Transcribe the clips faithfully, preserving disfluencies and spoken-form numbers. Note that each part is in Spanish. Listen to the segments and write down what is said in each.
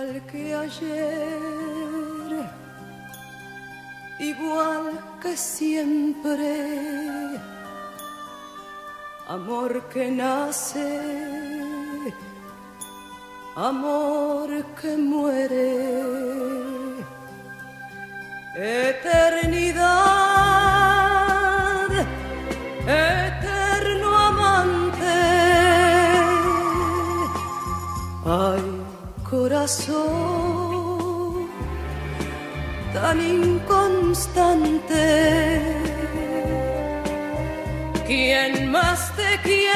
igual que ayer, igual que siempre, amor que nace, amor que muere, eternidad, eterno amante. Ay, corazón tan inconstante, ¿quién más te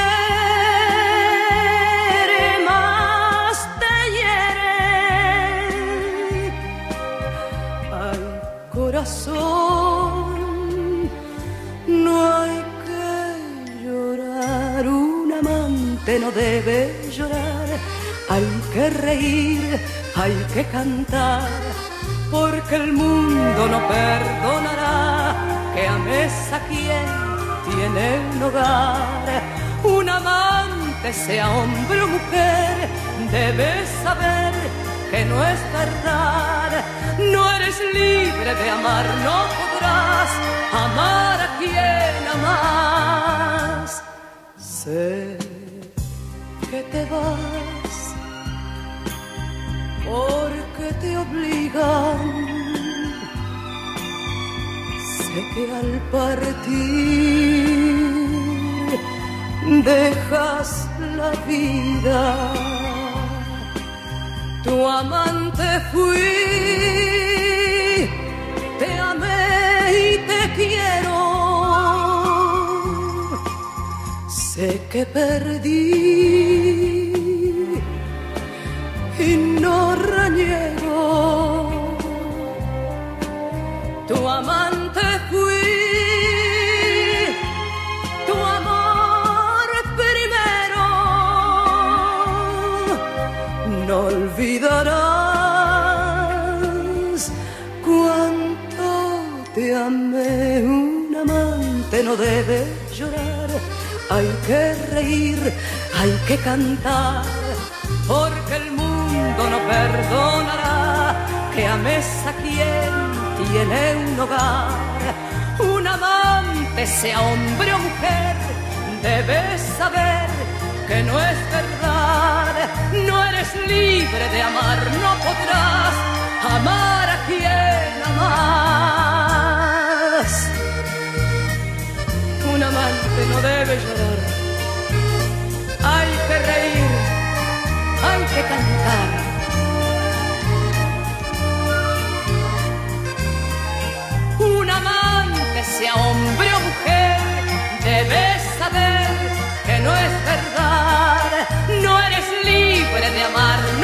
quiere, más te hiere? Ay, corazón, no hay que llorar, un amante no debe llorar. Hay que reír, hay que cantar, porque el mundo no perdonará que ames a quien tiene un hogar. Un amante, sea hombre o mujer, debes saber que no es verdad. No eres libre de amar, no podrás amar a quien amas. Sé que te vas porque te obligan. Sé que al partir dejas la vida. Tu amante fui, te amé y te quiero. Sé que perdí y no reniego. Tu amante fui, tu amor primero. No olvidarás cuánto te amé. Un amante no debe llorar. Hay que reír, hay que cantar, porque el mundo no perdonará que ames a quien tiene un hogar. Un amante, sea hombre o mujer, debes saber que no es verdad. No eres libre de amar, no podrás amar a quien amas. Un amante no debe llorar. Hay que reír, hay que cantar. Un amante, sea hombre o mujer, debes saber que no es verdad. No eres libre de amar,